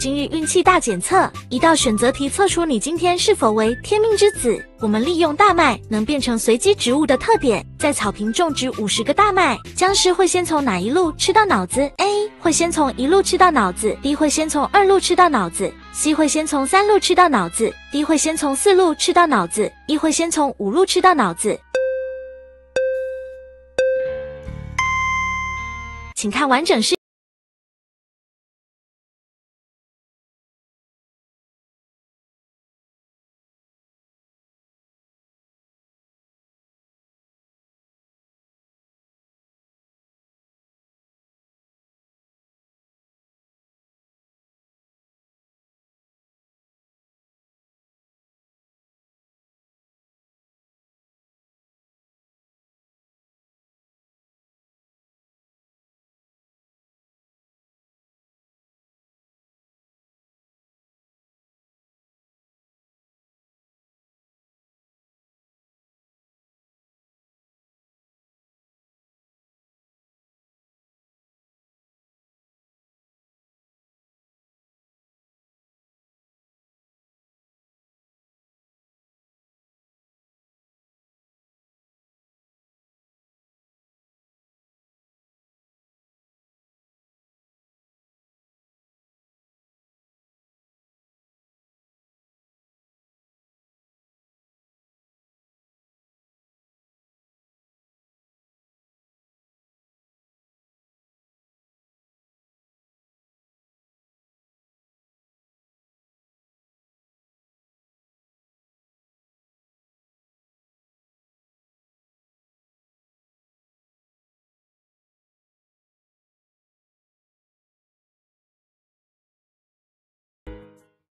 今日运气大检测，1道选择题测出你今天是否为天命之子。我们利用大麦能变成随机植物的特点，在草坪种植50个大麦。僵尸会先从哪一路吃到脑子 ？A 会先从1路吃到脑子 ，B 会先从2路吃到脑子 ，C 会先从3路吃到脑子 ，D 会先从4路吃到脑子 ，E 会先从5路吃到脑子。请看完整视